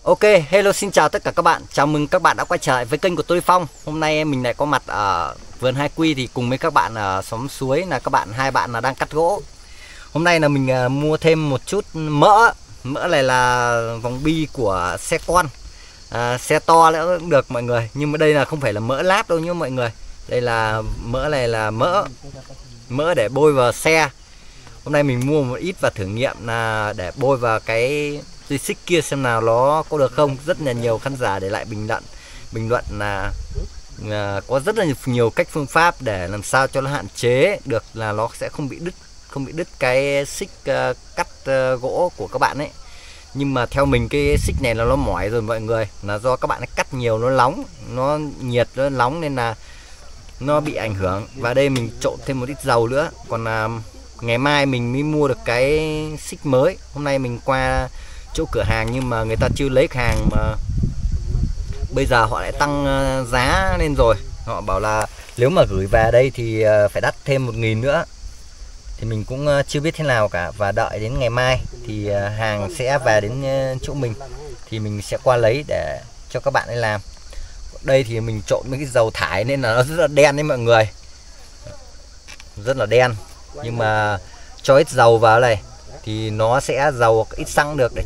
Ok, hello xin chào tất cả các bạn. Chào mừng các bạn đã quay trở lại với kênh của tôi Phong. Hôm nay mình lại có mặt ở vườn 2Q thì cùng với các bạn ở xóm suối là hai bạn là đang cắt gỗ. Hôm nay là mình mua thêm một chút mỡ. Mỡ này là vòng bi của xe con. Xe to nữa cũng được mọi người. Nhưng mà đây là không phải là mỡ lát đâu nhá mọi người. Đây là mỡ này là mỡ để bôi vào xe. Hôm nay mình mua một ít và thử nghiệm là để bôi vào cái dây xích kia xem nào nó có được không. Rất là nhiều khán giả để lại bình luận là có rất là nhiều cách phương pháp để làm sao cho nó hạn chế được là nó sẽ không bị đứt cái xích cắt gỗ của các bạn ấy. Nhưng mà theo mình cái xích này là nó mỏi rồi mọi người, là do các bạn ấy cắt nhiều, nó nóng, nó nhiệt, nó nóng nên là nó bị ảnh hưởng. Và đây mình trộn thêm một ít dầu nữa. Còn ngày mai mình mới mua được cái xích mới. Hôm nay mình qua chỗ cửa hàng nhưng mà người ta chưa lấy hàng, mà bây giờ họ lại tăng giá lên rồi. Họ bảo là nếu mà gửi về đây thì phải đắt thêm 1.000 nữa. Thì mình cũng chưa biết thế nào cả. Và đợi đến ngày mai thì hàng sẽ về đến chỗ mình thì mình sẽ qua lấy để cho các bạn ấy làm. Đây thì mình trộn với cái dầu thải nên là nó rất là đen đấy mọi người, rất là đen. Nhưng mà cho ít dầu vào này thì nó sẽ dầu ít xăng được để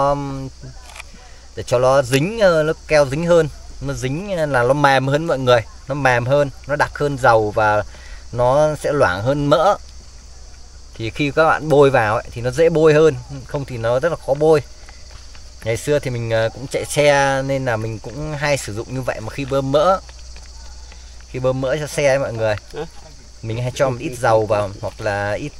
cho nó dính, nó keo dính hơn, nó dính là nó mềm hơn mọi người, nó mềm hơn, nó đặc hơn dầu và nó sẽ loãng hơn mỡ. Thì khi các bạn bôi vào ấy, thì nó dễ bôi hơn, không thì nó rất là khó bôi. Ngày xưa thì mình cũng chạy xe nên là mình cũng hay sử dụng như vậy. Mà khi bơm mỡ cho xe ấy mọi người, mình hay cho một ít dầu vào hoặc là ít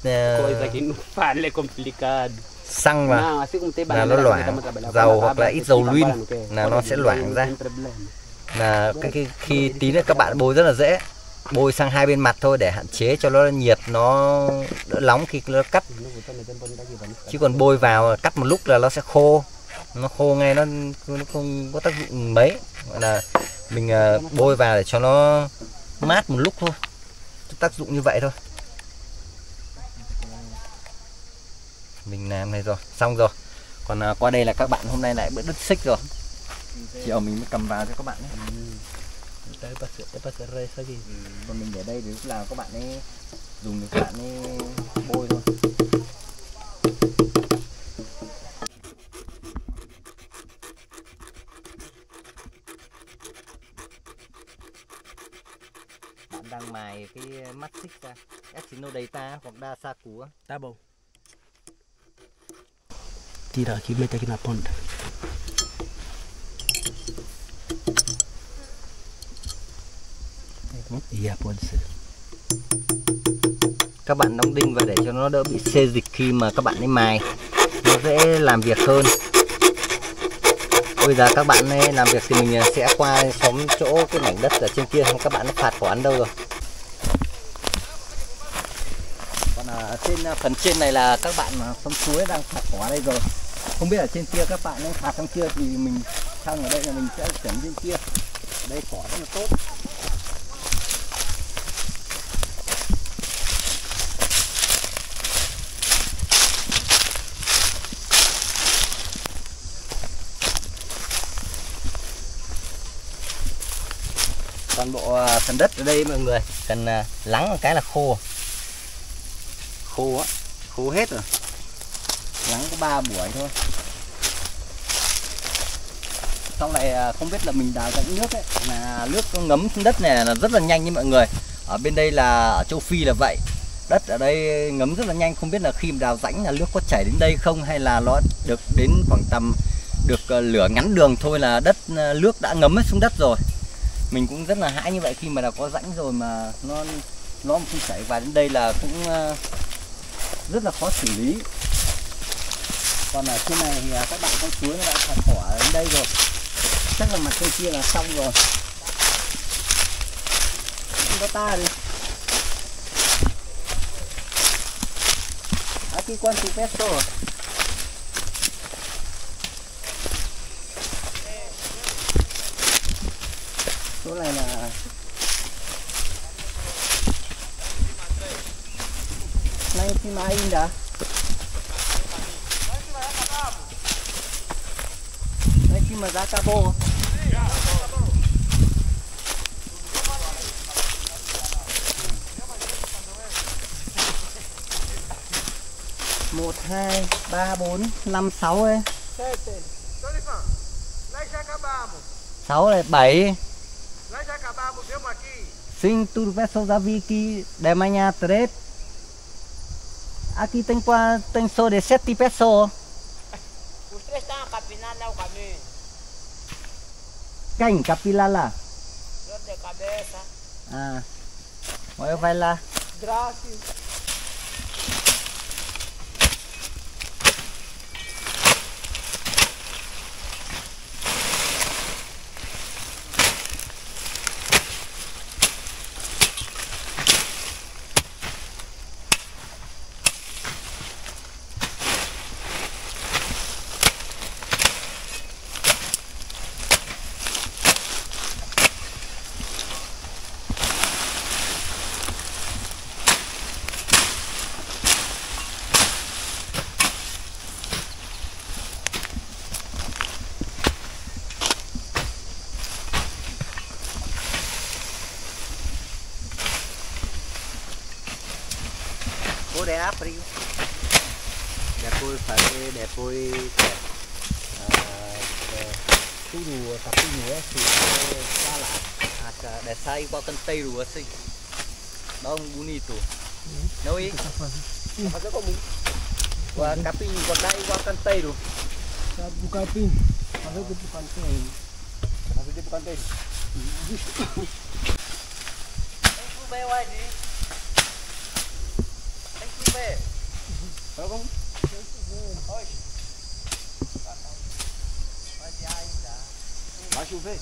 xăng vào là nó loãng, dầu hoặc là ít dầu luyên là nó sẽ loãng ra. Là khi tí nữa các bạn bôi rất là dễ, bôi sang hai bên mặt thôi để hạn chế cho nó nhiệt, nó đỡ nóng khi nó cắt. Chứ còn bôi vào cắt một lúc là nó sẽ khô, nó khô ngay, nó không có tác dụng mấy. Gọi là mình bôi vào để cho nó mát một lúc thôi, tác dụng như vậy thôi. Mình làm này rồi, xong rồi. Còn qua đây là các bạn hôm nay lại bữa đứt xích rồi. Chiều mình mới cầm vào cho các bạn ấy. Còn mình để đây để lúc nào các bạn ấy dùng thì các bạn ấy bôi thôi. Bạn đang mài cái mắt xích ra, Exino Data hoặc Dasa Cú. Tá bom. Tira aqui, mete aqui na ponta. Yeah, pode ser. Các bạn đóng đinh vào để cho nó đỡ bị xê dịch khi mà các bạn ấy mài, nó dễ làm việc hơn. Bây giờ các bạn ấy làm việc thì mình sẽ qua xóm chỗ cái mảnh đất ở trên kia, không các bạn ấy phạt khoản đâu rồi. Còn ở trên phần trên này là các bạn xóm suối đang phạt cỏ đây rồi. Không biết ở trên kia các bạn ấy phạt xong chưa thì mình sang ở đây là mình sẽ chuyển trên kia. Ở đây cỏ rất là tốt. Toàn bộ phần đất ở đây mọi người cần lắng một cái là khô á, khô hết rồi, lắng có 3 buổi thôi. Sau này không biết là mình đào rãnh nước ấy, là nước nó ngấm xuống đất này là rất là nhanh như mọi người. Ở bên đây là ở châu Phi là vậy, đất ở đây ngấm rất là nhanh. Không biết là khi đào rãnh là nước có chảy đến đây không, hay là nó được đến khoảng tầm được lửa ngắn đường thôi là nước đã ngấm hết xuống đất rồi. Mình cũng rất là hãi như vậy, khi mà đã có rãnh rồi mà nó không chảy vào đến đây là cũng rất là khó xử lý. Còn ở trên này thì các bạn con suối nó đã phạt cỏ đến đây rồi, chắc là mặt trên kia là xong rồi. Không có ta đi. Aquí cuánto peso? Số này là Lá em cima ainda. Lá em cima mà giá cabo. Một, hai, ba, bốn, năm, sáu ấy. 6 này, 7. Sim, tudo vai só usar aqui de manhã 3. Aqui tem só de 7 pessoas. Os três estão a capinar no caminho. Quem? Capilala. Dor de cabeça. Ah. Olha, vai lá. Graças. Bố đẹp đi. Depois tudo tapinho é lá. Dessa igual canteiro assim. Dá bonito. Não é? Fazer como? Qua capim igual dá igual canteiro. Sabe o capim? Fazer tipo canteiro. Fazer tipo canteiro. Tem que ver o aí. Tem que ver. Tá bom? Vai chover.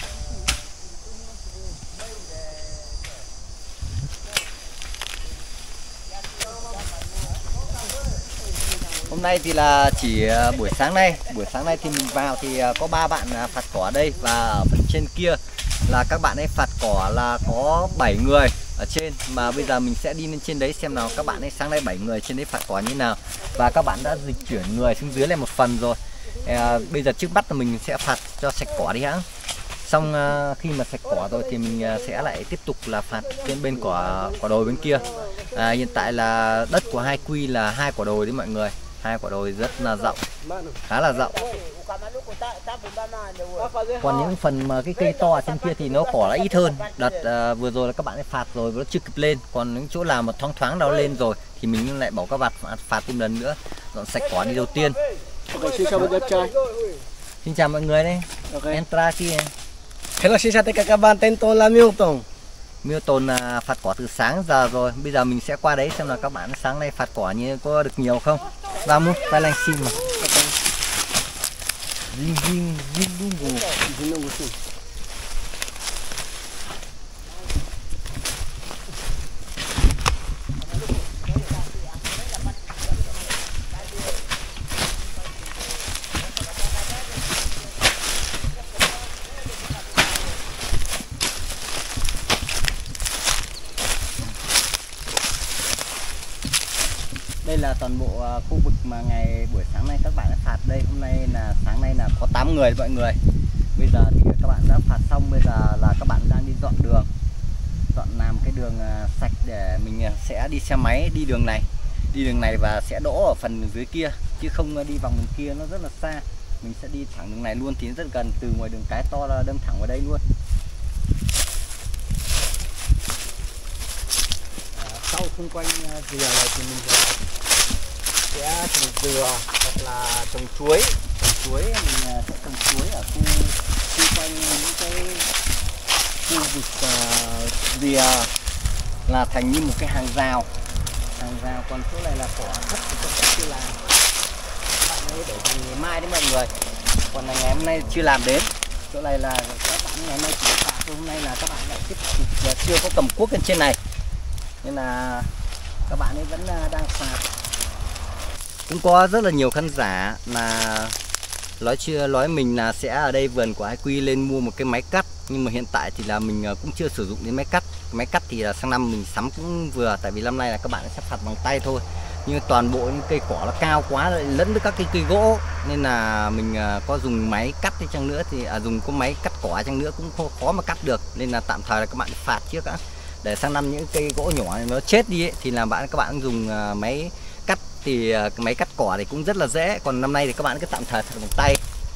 Hôm nay thì là chỉ buổi sáng nay thì mình vào thì có 3 bạn phạt cỏ ở đây, và ở phần trên kia là các bạn ấy phạt cỏ là có 7 người ở trên, mà bây giờ mình sẽ đi lên trên đấy xem nào các bạn ấy sáng nay 7 người trên đấy phạt cỏ như nào, và các bạn đã dịch chuyển người xuống dưới này một phần rồi. Bây giờ trước mắt là mình sẽ phạt cho sạch cỏ đi hãng, xong khi mà sạch cỏ rồi thì mình sẽ lại tiếp tục là phạt trên bên quả đồi bên kia. Hiện tại là đất của Hai Quy là 2 quả đồi đấy mọi người, 2 quả đồi rất là rộng, khá là rộng. Còn những phần mà cái cây to ở trên kia thì nó cỏ là ít hơn. Đợt vừa rồi là các bạn ấy phạt rồi nó chưa kịp lên, còn những chỗ nào mà thoáng thoáng nào lên rồi thì mình lại bảo các bạn phạt thêm lần nữa, dọn sạch cỏ đi đầu tiên. Ok, xin chào mọi người. Xin chào mọi người đấy. Entra kia. Hello, xin chào tất cả các bạn, tên tôi là Milton. Milton phạt cỏ từ sáng giờ rồi. Bây giờ mình sẽ qua đấy xem là các bạn sáng nay phạt cỏ như có được nhiều không. Vamos, vai lá em cima. Đây là toàn bộ khu vực mà buổi sáng nay các bạn đã phạt đây. Hôm nay là sáng nay là có 8 người mọi người. Bây giờ thì các bạn đã phạt xong, bây giờ là các bạn đang đi dọn đường, làm cái đường sạch để mình sẽ đi xe máy đi đường này và sẽ đỗ ở phần dưới kia, chứ không đi vòng đường kia nó rất là xa. Mình sẽ đi thẳng đường này luôn thì rất gần, từ ngoài đường cái to là đâm thẳng vào đây luôn. Sau xung quanh dừa này thì mình sẽ trồng dừa hoặc là trồng chuối. Mình sẽ trồng chuối ở xung quanh những cái khu vực dừa là thành như một cái hàng rào. Còn chỗ này là cỏ thấp thì các bạn chưa làm, các bạn ấy để dành ngày mai đấy mọi người, còn là ngày hôm nay chưa làm đến. Chỗ này là các bạn ngày hôm nay chỉ phạt, hôm nay là các bạn lại tiếp tục chưa có cầm cuốc lên trên này, nên là các bạn ấy vẫn đang phạt. Cũng có rất là nhiều khán giả là nói mình là sẽ ở đây vườn của Hai Quy lên mua một cái máy cắt, nhưng mà hiện tại thì là mình cũng chưa sử dụng đến máy cắt. Máy cắt thì là sang năm mình sắm cũng vừa, tại vì năm nay là các bạn sẽ phạt bằng tay thôi. nhưng toàn bộ những cây cỏ nó cao quá lại lẫn với các cái cây gỗ, nên là mình có dùng máy cắt đi chăng nữa thì dùng có máy cắt cỏ chăng nữa cũng khó mà cắt được, nên là tạm thời là các bạn phạt trước đã, để sang năm những cây gỗ nhỏ này nó chết đi ấy, thì là các bạn dùng máy cắt, thì máy cắt cỏ thì cũng rất là dễ, còn năm nay thì các bạn cứ tạm thời bằng tay.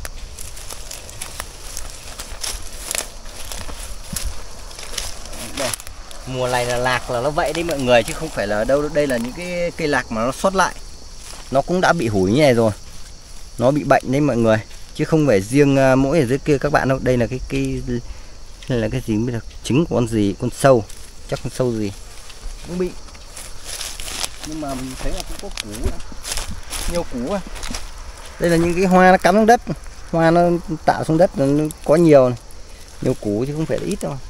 Đây, mùa này là lạc là nó vậy đấy mọi người, chứ không phải là đâu, đây là những cái cây lạc mà nó sót lại, nó cũng đã bị hủi như này rồi, nó bị bệnh đấy mọi người, chứ không phải riêng mỗi ở dưới kia các bạn đâu. Đây là cái này là cái gì biết được, trứng của con gì, con sâu, chắc con sâu gì cũng bị, nhưng mà mình thấy là cũng có củ, nhiều củ à. Đây là những cái hoa nó cắm xuống đất, hoa nó tạo xuống đất nó có nhiều này, nhiều củ chứ không phải là ít đâu.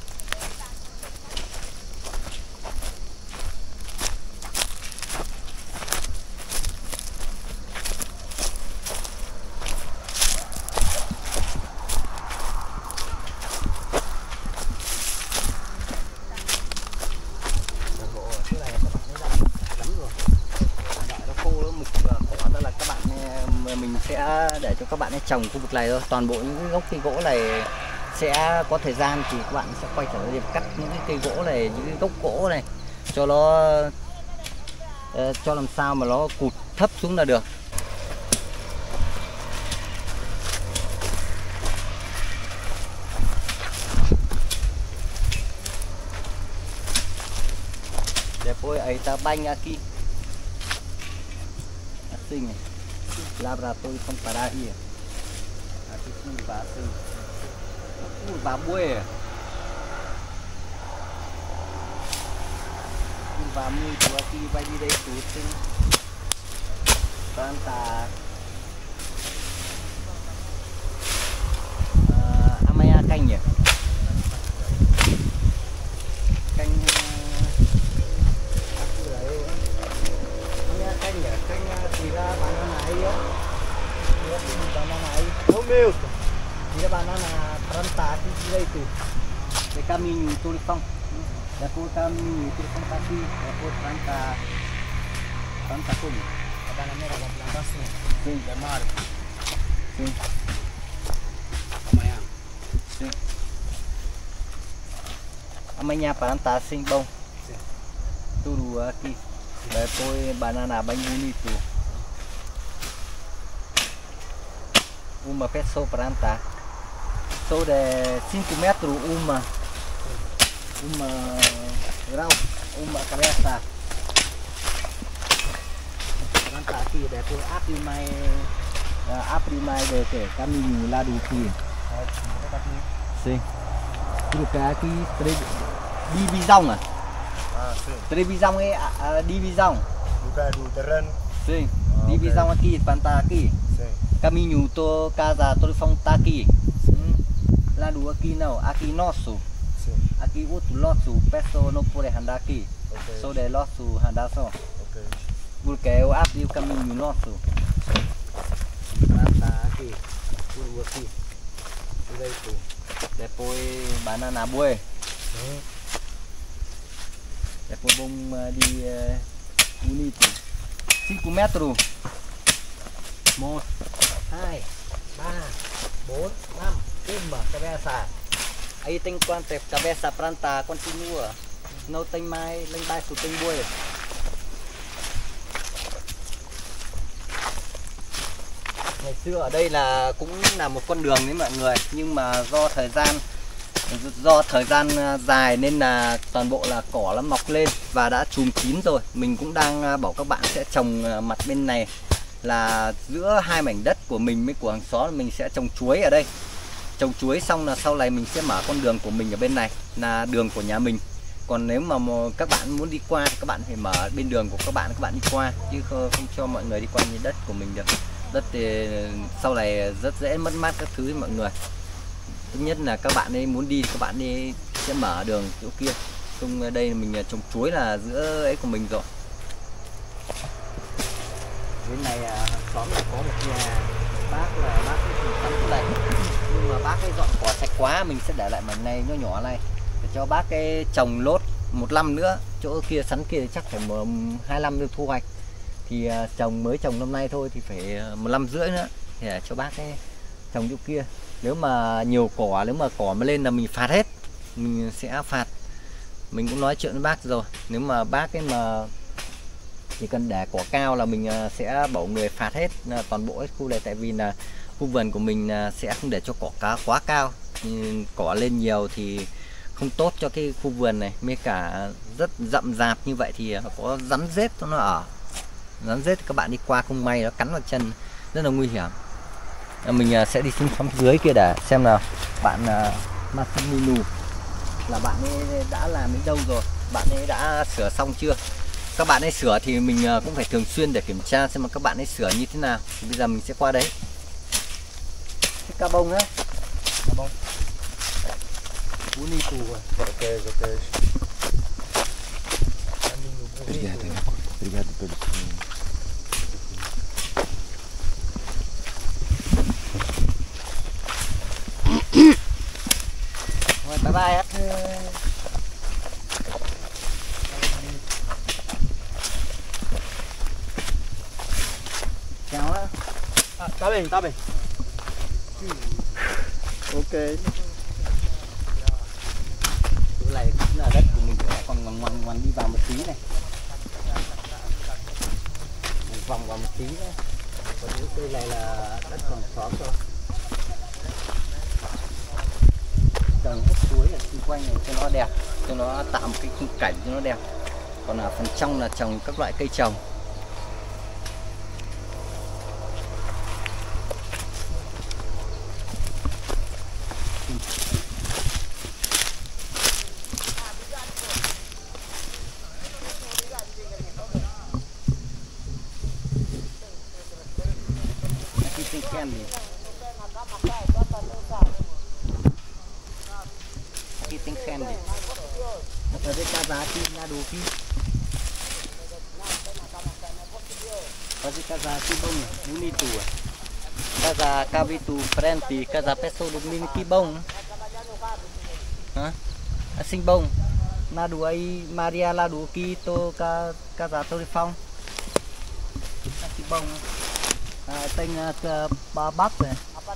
Mình sẽ để cho các bạn trồng khu vực này thôi, toàn bộ những cái gốc cây gỗ này sẽ có thời gian thì các bạn sẽ quay trở lại cắt những cái cây gỗ này, những cái gốc gỗ này cho nó cho làm sao mà nó cụt thấp xuống là được. Depois aí tá banho aqui assim, laboratório com pararia aqui curva assim, curva boa, curva muito aqui, vai direito assim, planta amanhã canh Milton, tira banana planta aqui direito, de caminho turifão, depois caminho turifão tá aqui, depois planta como? A bananeira vai plantar assim, sim, de março, sim, amanhã, sim, amanhã plantar assim bom, sim, tudo aqui, depois banana bem bonito. Uma pessoa planta, sou de 5 metros uma grau, uma cabeça. Planta aqui, depois abre mais de que caminho lá do aqui. Sim. Tudo que aqui divisão ah. Sim. Televisão é a divisão. Do terreno. Sim. Divisão aqui, planta aqui. Sim. Caminho to casa Turifão tá aqui. Lá do aqui não, aqui nosso. Sim. Aqui outro nosso, pessoa não pode andar aqui. Ok. Só de nosso andar só. Ok. Porque eu abri o caminho nosso. Planta aqui, tudo aqui. Direito. Depois banana boa. Depois vamos de bonito. 5 metros. 1, 2, 3, 4, 5, cabeça. Aí tem quantas cabeça planta continua. Não tem mais, lên baixo tem boi. Ngày xưa ở đây là cũng là một con đường đấy mọi người, nhưng mà do thời gian dài nên là toàn bộ là cỏ nó mọc lên và đã chùm kín rồi. Mình cũng đang bảo các bạn sẽ trồng mặt bên này là giữa hai mảnh đất của mình với của hàng xóm, mình sẽ trồng chuối ở đây. Trồng chuối xong là sau này mình sẽ mở con đường của mình ở bên này là đường của nhà mình. Còn nếu mà các bạn muốn đi qua thì các bạn phải mở bên đường của các bạn đi qua, chứ không cho mọi người đi qua như đất của mình được. Đất thì sau này rất dễ mất mát các thứ mọi người. Thứ nhất là các bạn ấy muốn đi thì các bạn ấy sẽ mở đường chỗ kia. Không, đây mình trồng chuối là giữa ấy của mình rồi. Bên này hàng xóm là có một nhà bác ấy tắm chỗ này, nhưng mà bác ấy dọn cỏ sạch quá, mình sẽ để lại mảnh này nhỏ nhỏ này để cho bác ấy trồng lốt một năm nữa. Chỗ kia sắn kia chắc phải 2 năm được thu hoạch, Thì mới trồng năm nay thôi thì phải 1 năm rưỡi nữa để cho bác ấy trồng chỗ kia. Nếu mà nhiều cỏ, nếu mà cỏ mà lên là mình phạt hết, mình sẽ phạt. Mình cũng nói chuyện với bác rồi, nếu mà bác ấy mà chỉ cần để cỏ cao là mình sẽ bảo người phạt hết toàn bộ cái khu này, tại vì là khu vườn của mình sẽ không để cho cỏ cá quá cao. Cỏ lên nhiều thì không tốt cho cái khu vườn này, mấy cả rất rậm rạp như vậy thì có rắn rết nó ở. Rắn rết các bạn đi qua không may nó cắn vào chân rất là nguy hiểm. Mình sẽ đi xuống xóm dưới kia để xem nào bạn Masaminu là bạn ấy đã làm đến đâu rồi, bạn ấy đã sửa xong chưa. Các bạn ấy sửa thì mình cũng phải thường xuyên để kiểm tra xem mà các bạn ấy sửa như thế nào. Thì bây giờ mình sẽ qua đấy. Cái ca bông á, ca bông bonito rồi. Obrigado pelo Rồi, bye bye hết. Chào á. Tá bem, tá bem. Ok. Chỗ này cũng là đất của mình, còn ngoằn đi vào một tí này. Vòng vào một tí nữa. Còn những cây này là đất còn xóm thôi. Trồng hết suối ở xung quanh này cho nó đẹp, cho nó tạo một cái khung cảnh cho nó đẹp. Còn ở phần trong là trồng các loại cây trồng. Aqui tem candy. Aqui tem candy. Vou fazer casar aqui na do aqui. Fazer casar aqui bom, bonito. Casar cabitu frente, casar pessoa do menino que bom. Hã? Assim bom. Na do aí Maria lá do aqui tô casar tô de phong. Aqui bom. Tên ba bắp này.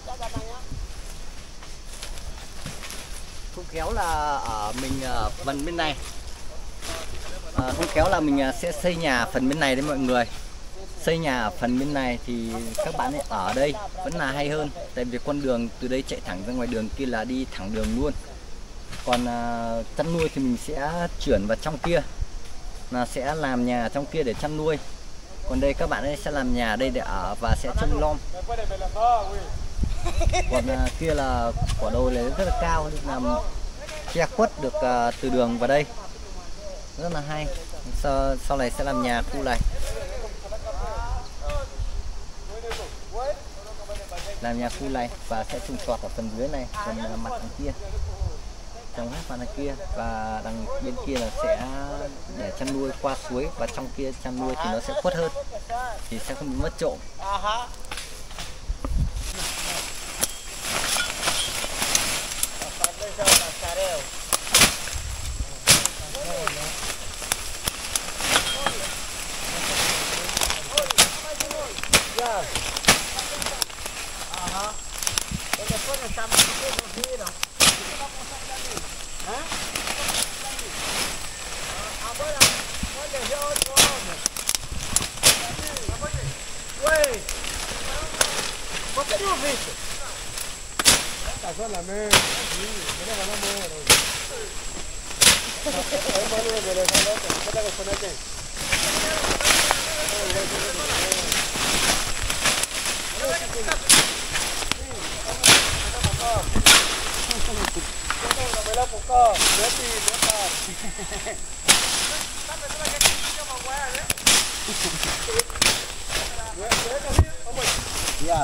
Không khéo là ở mình phần bên này, không khéo là mình sẽ xây nhà phần bên này đấy mọi người. Xây nhà ở phần bên này thì các bạn ấy ở đây vẫn là hay hơn, tại vì con đường từ đây chạy thẳng ra ngoài đường kia là đi thẳng đường luôn. Còn chăn nuôi thì mình sẽ chuyển vào trong kia, là sẽ làm nhà trong kia để chăn nuôi. Còn đây các bạn ấy sẽ làm nhà đây để ở và sẽ trông nom. Còn kia là quả đồi này rất là cao, nên làm che khuất được từ đường vào đây, rất là hay. Sau này sẽ làm nhà khu này, làm nhà khu này và sẽ trồng trọt ở phần dưới này, phần mặt đằng kia, trồng hết phần đằng kia, và đằng bên kia là sẽ để chăn nuôi qua suối, và trong kia chăn nuôi thì nó sẽ khuất hơn, thì sẽ không bị mất trộm. Por que não viste? Tá solamente, não vai namorar. Yeah.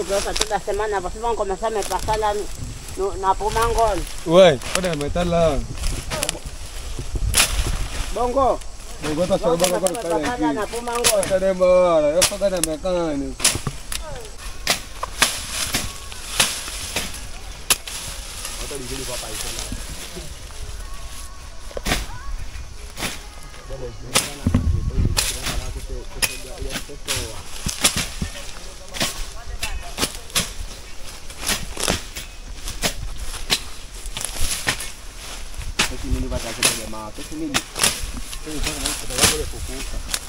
Rosa, toda semana vocês vão começar a me passar lá na Pumangol. Ué, pode meter lá. Bongo, Bongo tá só vamos bongo começar a para me passar lá aqui. na Pumangol. Tá demora, eu sou da mecânica. Esse menino vai trazer problema, esse menino. Ele vai não, você vai poder focar.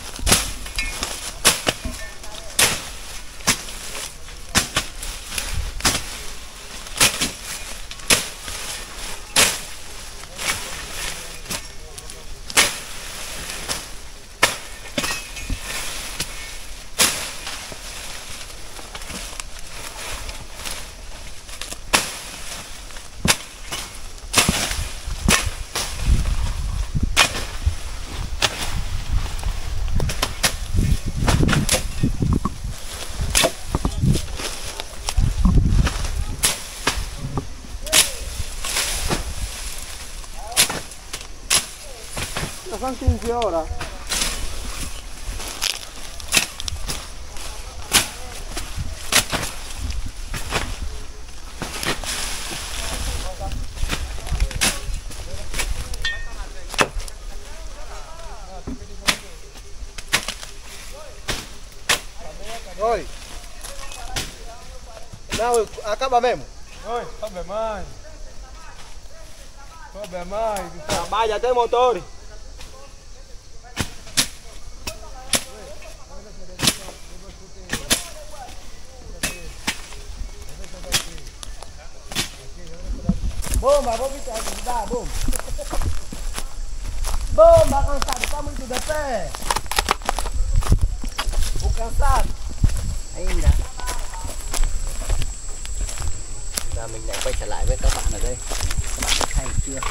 Sono 15 ora. Oi. Não, acaba mesmo. Oi, sobe mais. Sobe mais. Trabalha até motor. Bomba, vou me ajudar, bomba. Bomba, cansado, tá muito de pé. O cansado. Ainda. Giờ mình lại quay trở lại với các bạn ở đây. Các bạn hay chưa?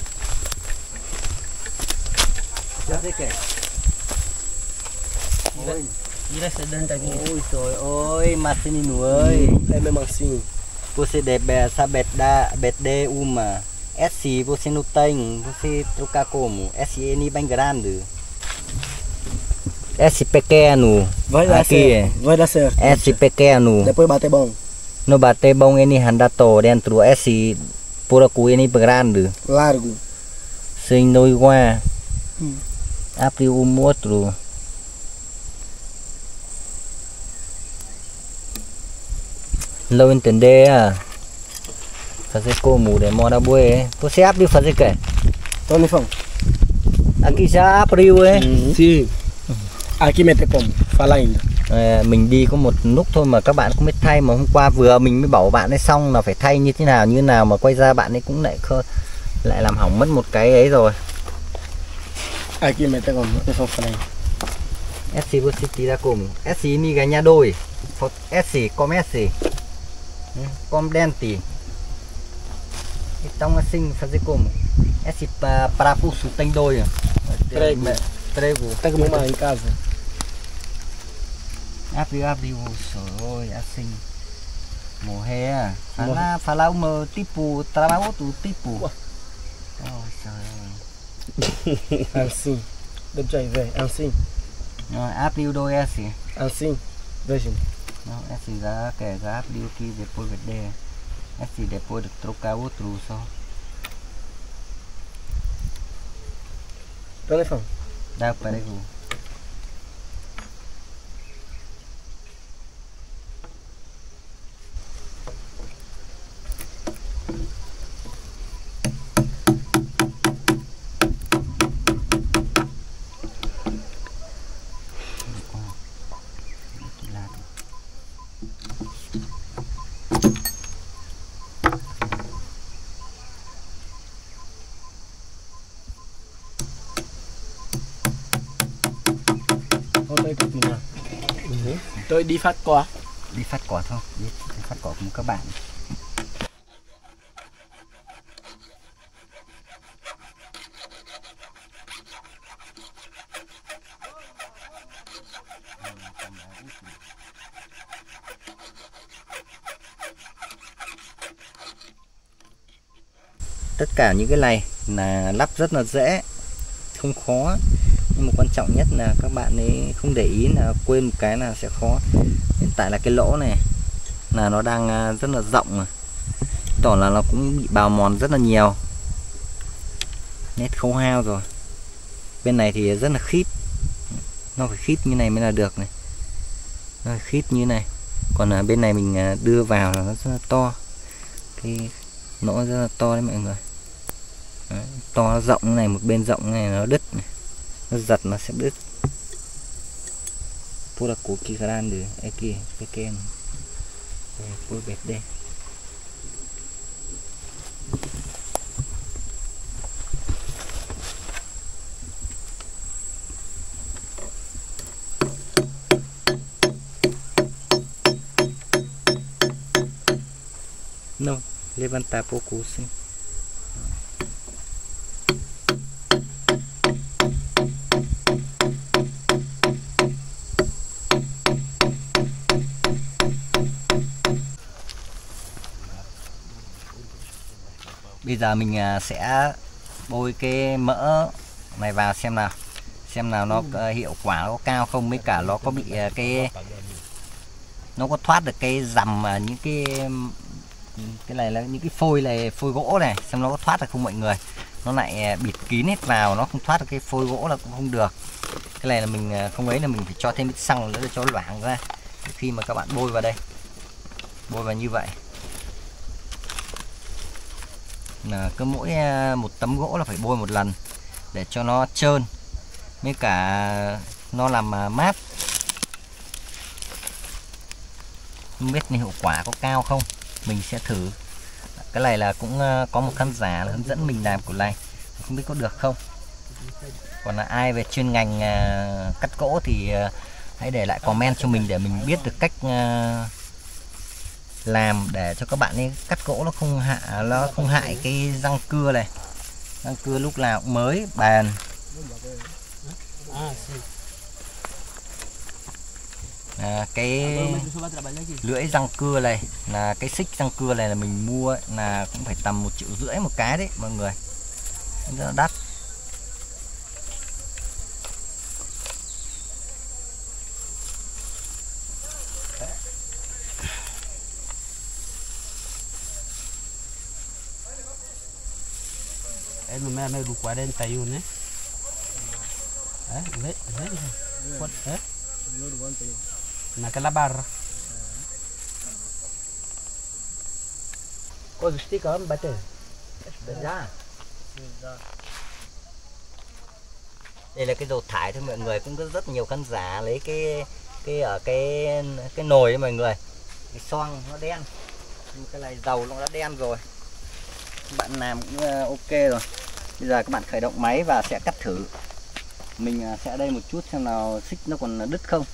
Rất dễ kể. Ôi, Mira esse dente aqui. ôi trời ơi, Marcelino ơi. É mesmo assim. Você deve saber da uma. S você não tem, você trocar como? SN bem grande. S pequeno. Vai dar Aqui. certo. Vai dar certo. S pequeno. Depois bater bom. No bater bom ini handato dentro. S buraco ini grande. Largo. Sem nối qua. Abre outro. Não entender. Fazer como? Demora bué. Você abre fazer o quê? Tonifão. Aqui já abriu ấy. Sim. Aqui mete como? Fala ainda. Mình đi có một lúc thôi mà các bạn cũng biết thay, mà hôm qua vừa mình mới bảo bạn ấy xong là phải thay như thế nào mà quay ra bạn ấy cũng lại làm hỏng mất một cái ấy rồi. Aqui mete como? Tonifão fala aí. SC você tira como? SC ini ganha đôi. SC com SC. Com dente. Então assim fazer como? Esse parafuso tem đôi. Prego. Prego. Tá com uma em casa. Abriu, trời ơi, assim. Mùa hè à? Fala uma tipo, trabalho outro tipo. Ôi trời ơi. Assim. Deixa eu ver. Assim. Rồi, abriu đôi assim. Assim. Veja. Não, assim já quer, já abriu aqui, depois vai der. Assim depois de trocar outro só. Tonifão. Dá prego. Tôi đi phát quà. Đi phát quả thôi, đi phát quả cùng các bạn. Tất cả những cái này là lắp rất là dễ, không khó, nhưng mà quan trọng nhất là các bạn ấy không để ý là quên một cái là sẽ khó. Hiện tại là cái lỗ này là nó đang rất là rộng rồi, tỏ là nó cũng bị bào mòn rất là nhiều, nét khô hao rồi. Bên này thì rất là khít, nó phải khít như này mới là được này, nó phải khít như này. Còn bên này mình đưa vào là nó rất là to, cái lỗ rất là to đấy mọi người. Đấy, to nó rộng như này, một bên rộng này nó đứt này, nó giật nó sẽ đứt. Pura cookie grande aqui pequeno, por verde. Não, levantar pouco sim. Bây giờ mình sẽ bôi cái mỡ này vào xem nào nó hiệu quả nó có cao không, với cả nó có bị nó có thoát được cái rằm những cái này là những cái phôi này, phôi gỗ này, xem nó có thoát được không mọi người. Nó lại bịt kín hết vào, nó không thoát được cái phôi gỗ là cũng không được. Cái này là mình không ấy, là mình phải cho thêm ít xăng nữa để cho loãng ra khi mà các bạn bôi vào đây, bôi vào như vậy là cứ mỗi một tấm gỗ là phải bôi một lần để cho nó trơn, với cả nó làm mát. Không biết hiệu quả có cao không, mình sẽ thử. Cái này là cũng có một khán giả là hướng dẫn mình làm kiểu này, không biết có được không. Còn là ai về chuyên ngành cắt gỗ thì hãy để lại comment cho mình để mình biết được cách làm để cho các bạn ấy cắt gỗ nó không hại cái răng cưa này. Răng cưa lúc nào cũng mới bền. Cái lưỡi răng cưa này là cái xích răng cưa này là mình mua là cũng phải tầm 1,5 triệu một cái đấy mọi người, rất là đắt. É número do 41, né? É, vê. É? Naquela barra. Có sticker không bà trời? Đây là cái dầu thải thôi mọi người, cũng có rất nhiều khán giả lấy cái nồi ấy mọi người, cái xoong nó đen, cái này dầu nó đã đen rồi, các bạn làm cũng ok rồi. Bây giờ các bạn khởi động máy và sẽ cắt thử. Mình sẽ đây một chút xem nào xích nó còn đứt không.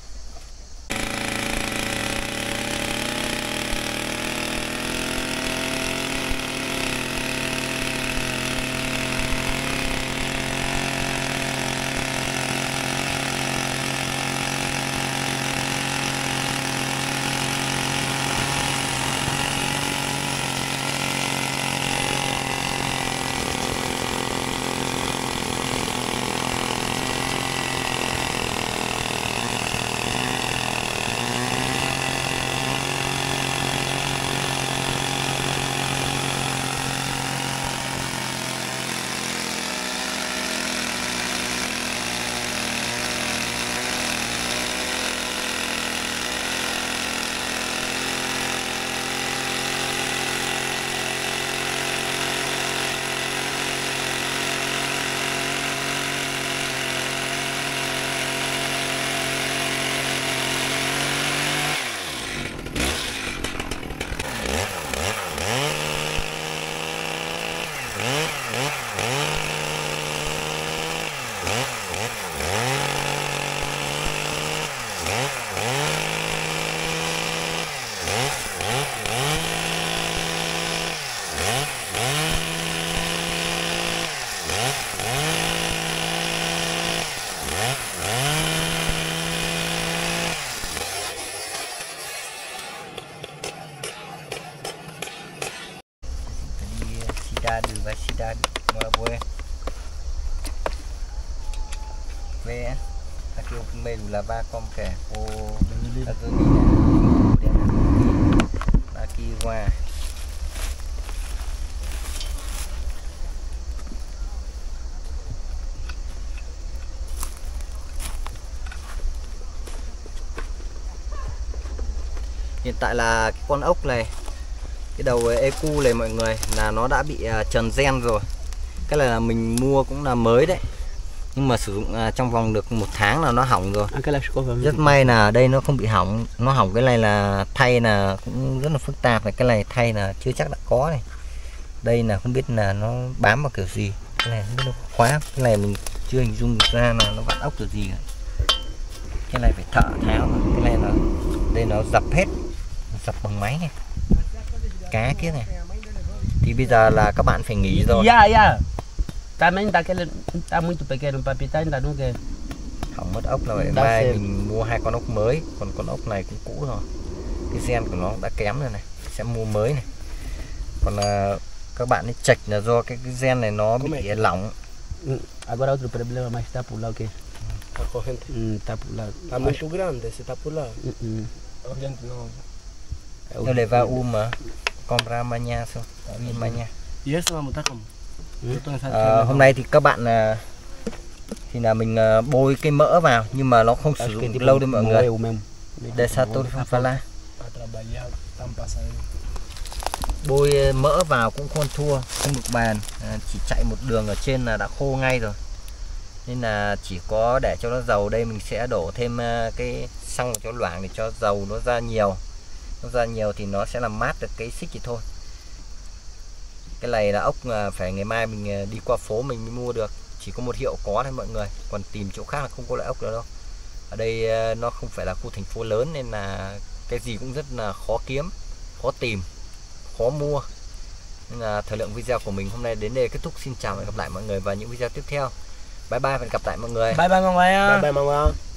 Cidade vai cidade mora boa. Ve aqui o meio lavar como que o aqui qua hiện tại là cái con ốc này, cái đầu ecu này mọi người là nó đã bị trần gen rồi. Cái này là mình mua cũng là mới đấy, nhưng mà sử dụng trong vòng được 1 tháng là nó hỏng rồi. Rất may là ở đây nó không bị hỏng. Nó hỏng cái này là thay là cũng rất là phức tạp này. Cái này thay là chưa chắc đã có này. Đây là không biết là nó bám vào kiểu gì. Cái này không biết nó khóa. Cái này mình chưa hình dung được ra là nó vặn ốc kiểu gì cả. Cái này phải thợ tháo. Cái này nó đây nó dập hết, dập bằng máy này. Cá kia này. Thì bây giờ là các bạn phải nghỉ rồi. Também tá muito pequeno para pitar ainda não quer. Hỏng mất ốc là vậy. Mai mình mua 2 con ốc mới, còn con ốc này cũng cũ rồi. Cái gen của nó đã kém rồi này, sẽ mua mới này. Còn là các bạn ấy chệch là do cái gen này nó bị lỏng. Agora outro problema mais está por lá o quê? A corrente. Tá por lá. Tá muito grande, se tá por lá. A gente não. Eu levar uma, comprar amanhã só. Amanhã. E esse vamos botar como? Hôm nay thì các bạn thì là mình bôi cái mỡ vào, nhưng mà nó không sử dụng lâu đâu mọi người. Để sao tôi không phải là bôi mỡ vào cũng không thua, không được bền, chỉ chạy một đường ở trên là đã khô ngay rồi. Nên là chỉ có để cho nó dầu, đây mình sẽ đổ thêm cái xăng cho loãng để cho dầu nó ra nhiều. Nó ra nhiều thì nó sẽ làm mát được cái xích thì thôi. Cái này là ốc phải ngày mai mình đi qua phố mình mới mua được. Chỉ có một hiệu có thôi mọi người, còn tìm chỗ khác là không có loại ốc nữa đâu. Ở đây nó không phải là khu thành phố lớn nên là cái gì cũng rất là khó kiếm, khó tìm, khó mua. Nên là thời lượng video của mình hôm nay đến đây kết thúc. Xin chào và hẹn gặp lại mọi người vào những video tiếp theo. Bye bye và hẹn gặp lại mọi người. Bye bye mọi người. Bye bye mọi người.